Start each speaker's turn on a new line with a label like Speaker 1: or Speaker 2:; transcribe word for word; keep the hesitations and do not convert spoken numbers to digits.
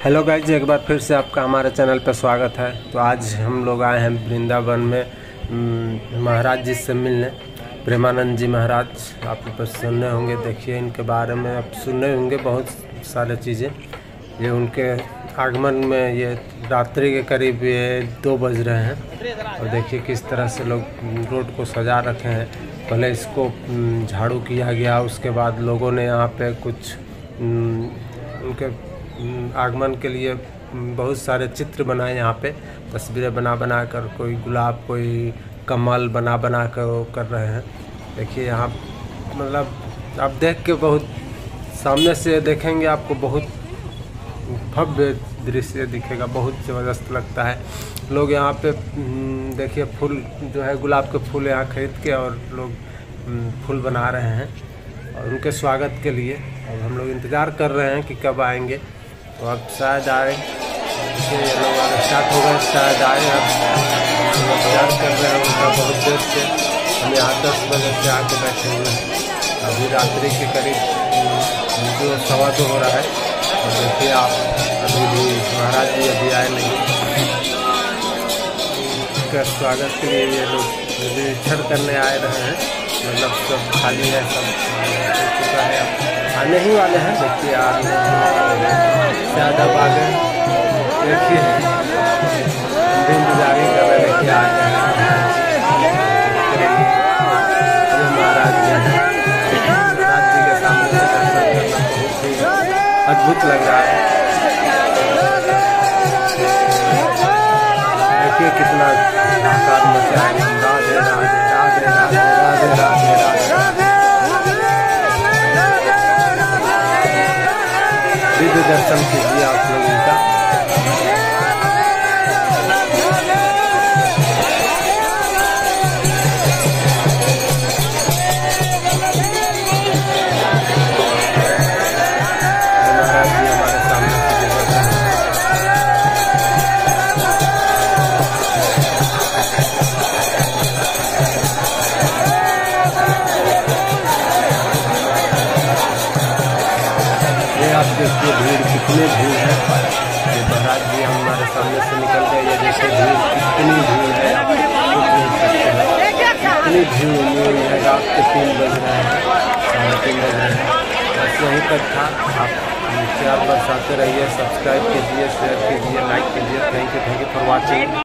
Speaker 1: Hello guys, एक बार फिर से आपका हमारे चैनल पर स्वागत है। तो आज हम लोग आए हैं वृंदावन में महाराज जी से मिलने। प्रेमानंद जी महाराज, आप ऊपर सुनने होंगे, देखिए इनके बारे में आप सुनने होंगे बहुत सारे चीज़ें। ये उनके आगमन में ये रात्रि के करीब ये दो बज रहे हैं और देखिए किस तरह से लोग रोड को सजा रखे हैं। पहले इसको झाड़ू किया गया, उसके बाद लोगों ने यहाँ पे कुछ उनके आगमन के लिए बहुत सारे चित्र बनाए, यहाँ पे तस्वीरें बना बना कर, कोई गुलाब, कोई कमल बना बना कर वो कर रहे हैं। देखिए यहाँ मतलब आप देख के बहुत सामने से देखेंगे, आपको बहुत भव्य दृश्य दिखेगा, बहुत ज़बरदस्त लगता है। लोग यहाँ पे देखिए फूल जो है, गुलाब के फूल यहाँ खरीद के और लोग फूल बना रहे हैं और उनके स्वागत के लिए। और हम लोग इंतज़ार कर रहे हैं कि कब आएंगे। तो अब शायद आए, ये लोग स्टार्ट हो गए, शायद आए। अब इंतजार कर रहे हैं उनका बहुत देर से। हम यहाँ दस बजे से आके बैठे हुए हैं। अभी रात्रि के करीब जो सवा दो हो रहा है। और देखिए आप, अभी भी महाराज जी अभी आए नहीं। उनका स्वागत के लिए ये लोग निरीक्षण करने आए रहे हैं, मतलब सब खाली है, सब हो चुका है, आने ही वाले हैं। देखिए आप ज़्यादा आ गए, देखिए इंतजार ही कर रहे, देखिए आ गए महाराज जी। महाराज जी के सामने दर्शन करना बहुत ही अद्भुत लग रहा है। देखिए कितना आकार मचा है। राधे राधे राधे राधे राधे राधे राधे। दिव्य दर्शन कीजिए आप लोग इनका। महाराज जी हमारे सामने से गुजर रहे हैं। ये आप देखिए भीड़, कितनी भीड़ है। ये महाराज जी हमारे सामने से निकल गए। ये देखिए भीड़, कितनी भीड़ है, आप सोच नहीं सकते हैं कितनी भीड़ हुई है। रात के तीन बज रहे हैं, साढ़े तीन बज रहे हैं। बस यहीं तक था। आप प्यार बरसाते रहिए, सब्सक्राइब कीजिए, शेयर कीजिए, लाइक कीजिए। Thank you, thank you for watching.